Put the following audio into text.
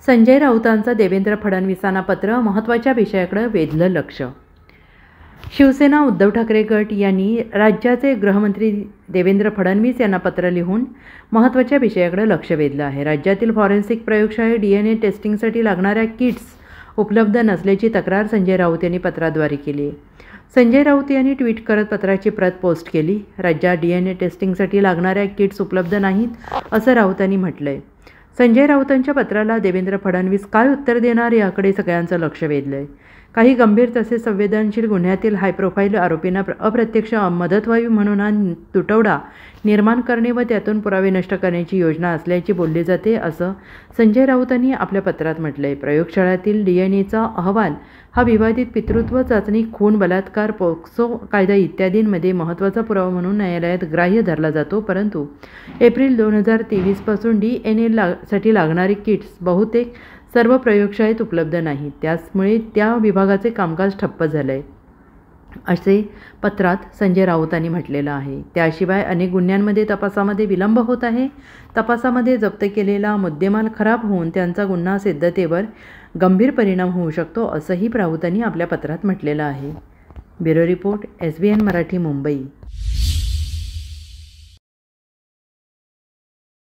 संजय राऊतांचं देवेंद्र फडणवीसांना पत्र, महत्त्वाच्या विषयाकडे वेधलं लक्ष. शिवसेना उद्धव ठाकरे गट यांनी राज्याचे गृहमंत्री देवेंद्र फडणवीस यांना पत्र लिहून महत्त्वाच्या विषयाकडे लक्ष वेधलं आहे. राज्यातील फॉरेन्सिक प्रयोगशाळेत DNA टेस्टिंगसाठी लागणाऱ्या किट्स उपलब्ध नसल्याची तक्रार संजय राऊत यांनी पत्राद्वारे केली आहे. संजय राऊत यांनी ट्विट करत पत्राची प्रत पोस्ट केली. राज्यात DNA टेस्टिंगसाठी लागणाऱ्या किट्स उपलब्ध नाहीत असं राऊतांनी म्हटलं आहे. संजय राऊतांच्या पत्राला देवेंद्र फडणवीस काय उत्तर देणार याकडे सगळ्यांचं लक्ष वेधलं आहे. काही गंभीर तसेच संवेदनशील गुन्ह्यातील हाय प्रोफाईल आरोपींना अप्रत्यक्ष मदत व्हावी म्हणून हा तुटवडा निर्माण करणे व त्यातून पुरावे नष्ट करण्याची योजना असल्याचे बोलले जाते असं संजय राऊतांनी आपल्या पत्रात म्हटलं आहे. प्रयोगशाळेतील DNAचा अहवाल हा विवादित पितृत्व चाचणी, खून, बलात्कार, पोक्सो कायदा इत्यादींमध्ये महत्त्वाचा पुरावा म्हणून न्यायालयात ग्राह्य धरला जातो. परंतु एप्रिल 2023 पासून DNA साठी लागणारी किट्स बहुतेक सर्व प्रयोगशाळेत उपलब्ध नाहीत. त्यामुळे त्या विभागाचे कामकाज ठप्प झालं आहे असे पत्रात संजय राऊतांनी म्हटलेलं आहे. त्याशिवाय अनेक गुन्ह्यांमध्ये तपासामध्ये विलंब होत आहे. तपासामध्ये जप्त केलेला मुद्देमाल खराब होऊन त्यांचा गुन्हा सिद्धतेवर गंभीर परिणाम होऊ शकतो असंही राऊतांनी आपल्या पत्रात म्हटलेलं आहे. Bureau report, SBN Marathi, Mumbai.